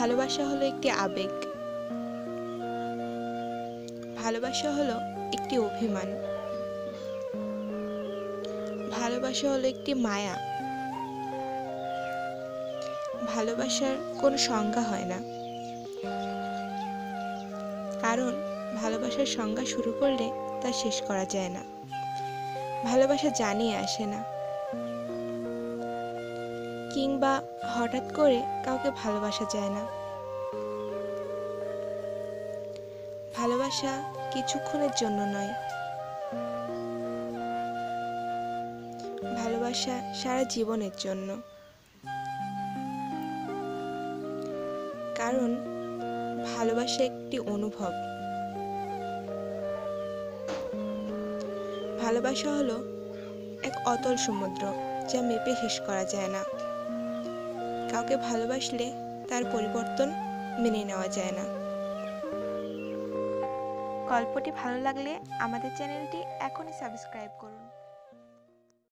ভালোবাসা হলো একটি আবেগ। ভালোবাসা হলো একটি অভিমান। ভালোবাসা হলো একটি মায়া। ভালোবাসার কোনো সংজ্ঞা হয় না, কারণ ভালোবাসার সংজ্ঞা শুরু করলে তা শেষ করা যায় না। ভালোবাসা জানিয়ে আসে না, কিংবা হঠাৎ করে কাউকে ভালোবাসা যায় না। ভালোবাসা কিছুক্ষণের জন্য নয়, ভালোবাসা সারা জীবনের জন্য। কারণ ভালোবাসা একটি অনুভব। ভালোবাসা হলো এক অতল সমুদ্র, যা মেপে শেষ করা যায় না। কাউকে ভালোবাসলে তার পরিবর্তন মেনে নেওয়া যায় না। গল্পটি ভালো লাগলে আমাদের চ্যানেলটি এখনই সাবস্ক্রাইব করুন।